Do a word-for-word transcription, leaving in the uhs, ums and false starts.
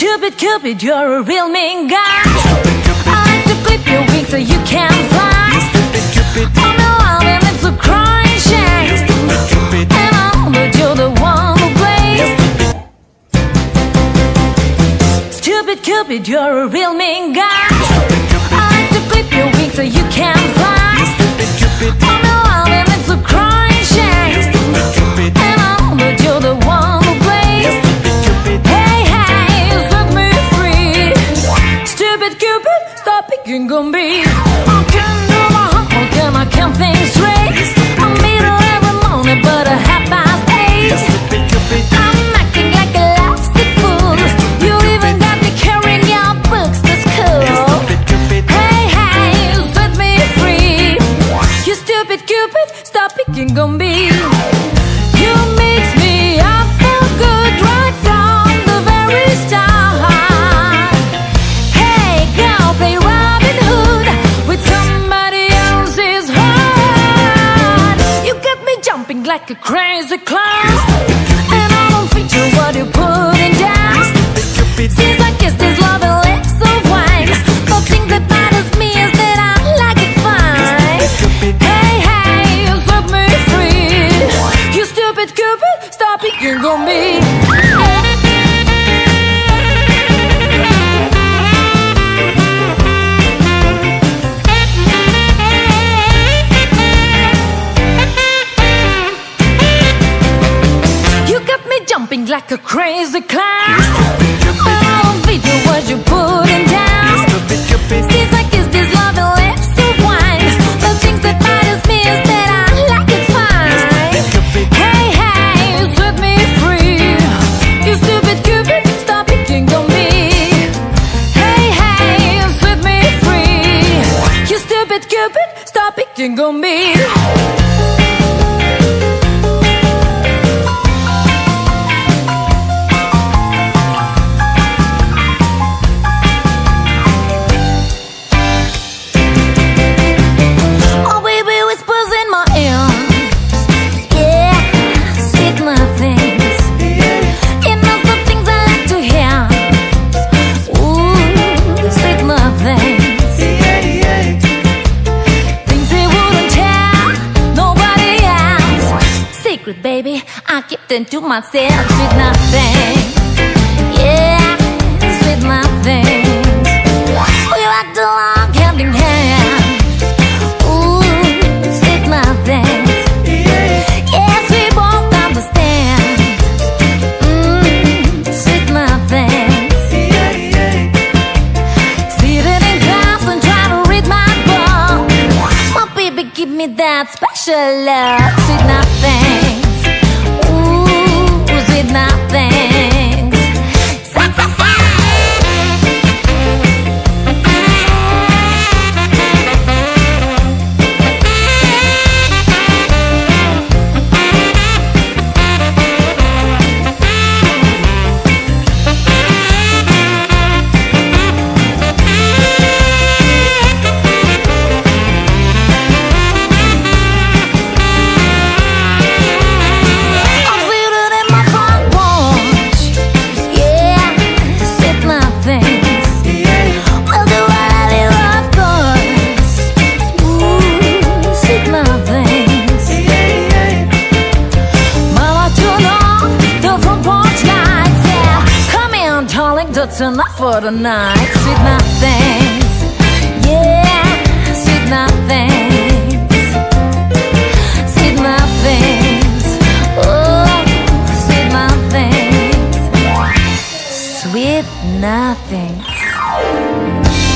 Stupid Cupid, you're a real mean guy. I like to clip your wings so you can fly. Oh no, I'm in for crying shame. And I know that you're the one who plays. Stupid Cupid, you're a real mean guy. I like to clip your wings so you can fly. Oh no, I'm in for crying shame. And I know that you're the one who plays. Hey, hey, set me free. Stupid Cupid, stop picking on me. I can't do my homework and I can't think straight. I meet her every morning but a half past eight. I'm acting like a lipstick fool. You even got me carrying your books to school. Hey, hey, set me free. You stupid Cupid, stop picking on me. You mix me up for good right from the very start. Hey, go play Robin Hood with somebody else's heart. You get me jumping like a crazy clown, and I don't feature what you're putting down. Seems like it's this love and lips of wine. The thing that bothers me is that I like it fine. Hey, hey, set me free. You stupid Cupid, stop picking on me. You got me jumping like a crazy clown, but I don't feed you what you're putting down. Seems like it's this love and lips of wine. The things that bothers me is that I like it fine. Hey, hey, set me free. You stupid Cupid, stop picking on me. Hey, hey, set me free. You stupid Cupid, stop picking on me. Oh baby, whispers in my ear. Yeah, sweet nothings. You know the things I like to hear. Ooh, sweet nothings. Things they wouldn't tell nobody else. Secret, baby, I keep them to myself. Sweet nothings. Yeah, sweet nothings. We like to walk hand in hand. Ooh, sweet nothings. Yes, we both understand. Mmm, sweet nothings. Sitting in class and trying to read my book. My baby, give me that special love. Sweet nothings. Ooh, sweet nothings. I'm seated in my front porch. Yeah, sweet nothings. We'll do what I do, of course. Ooh, sweet nothings. Mama, turn on the front porch lights. Yeah, come in, darling, that's enough for the night. Sweet nothings. Yeah, sweet nothings. Sweet nothings. Oh, sweet nothings. Sweet nothings.